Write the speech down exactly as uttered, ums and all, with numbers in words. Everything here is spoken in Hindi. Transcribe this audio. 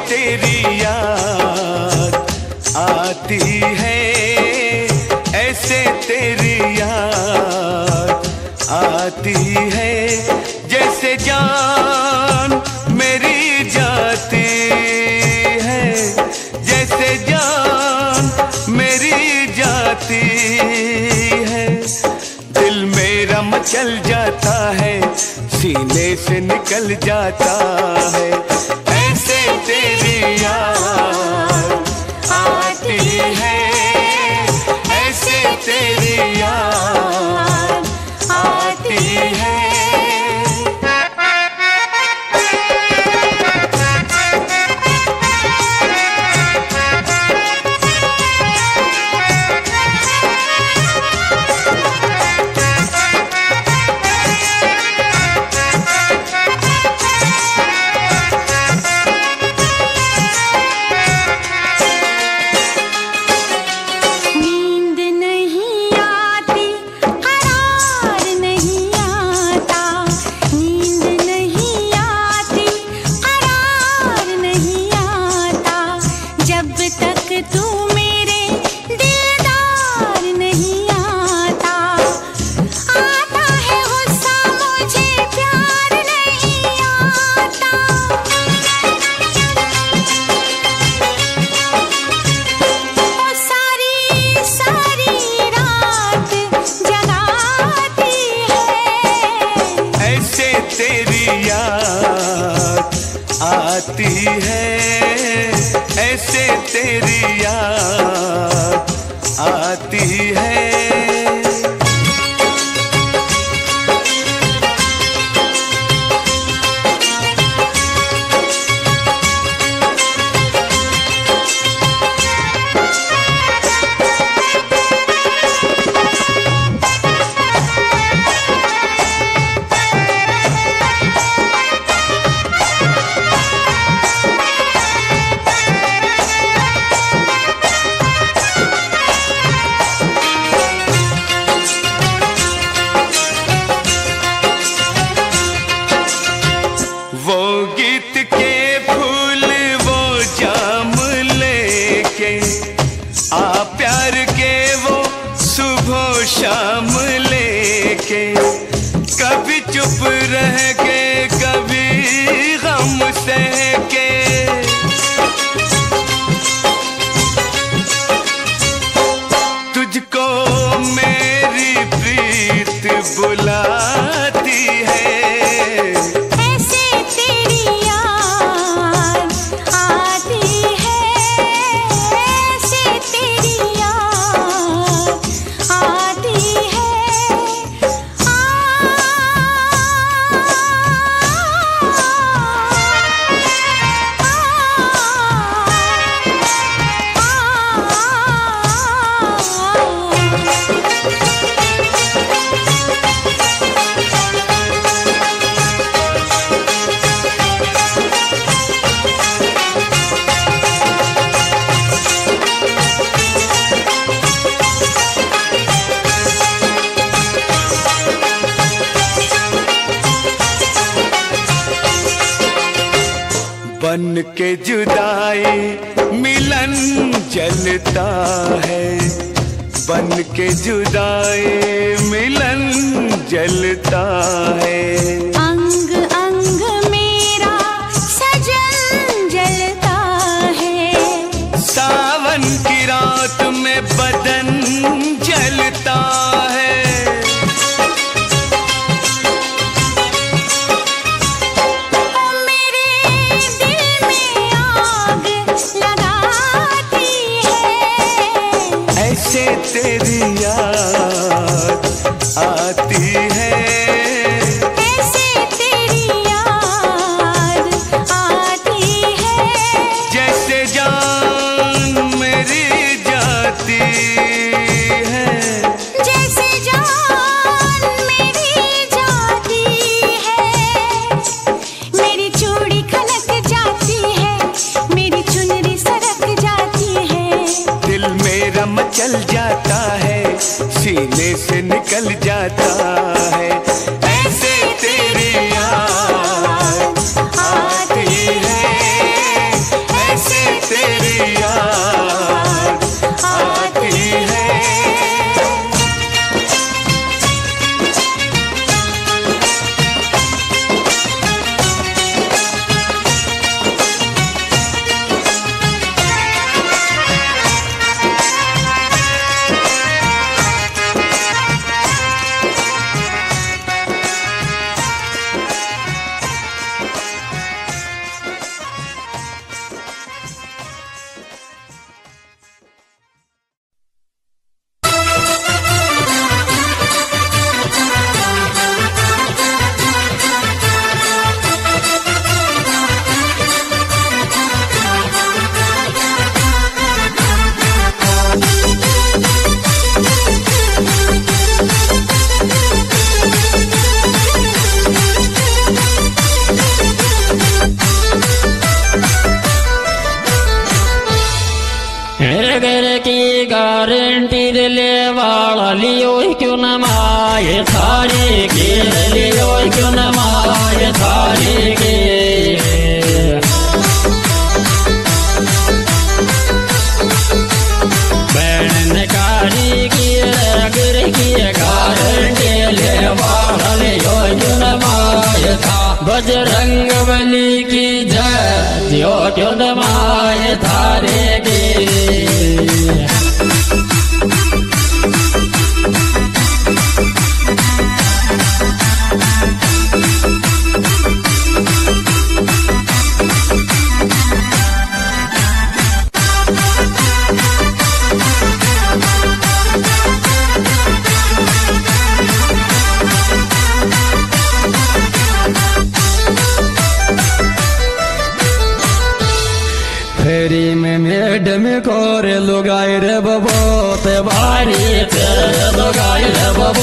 तेरी याद आती है, ऐसे तेरी याद आती है, जैसे जान मेरी जाती है, जैसे जान मेरी जाती है। दिल मेरा मचल जाता है, सीने से निकल जाता है, ऐसे तेरी याद आती है, ऐसे तेरी याद आती है। आती है, ऐसे तेरी याद आती है। वो गीत के फूल वो जाम लेके आ, प्यार के वो सुबह शाम लेके, कभी चुप रह के कभी गम सह के, तुझको मेरी प्रीत बुलाती है, बन के जुदाई मिलन जलता है, बन के जुदाई मिलन जलता है, अंग अंग मेरा सजन जलता है, सावन की रात में बदन जलता है, ऐसे तेरी याद आती है, ऐसे तेरी याद आती है, जैसे जान मेरी जाती है, जैसे जान मेरी जाती है, मेरी चूड़ी खनक जाती है, मेरी चुनरी सरक जाती है, दिल मेरा मचल जाता है, सीने से निकल जाता है, ऐसे तेरी याद आती है, घर घर की गारंटी दिले वाला लियो क्यों न माए थारे के लियो क्यों न माए थारे के बहन कारी की घर की गारंटी ले वाला लियो क्यों न माए था बजरंग बली की जय जियो क्यों न माए थारे के फेरी में मैडम कोरे लुगाई रे बहुत भारी थे लुगाई रे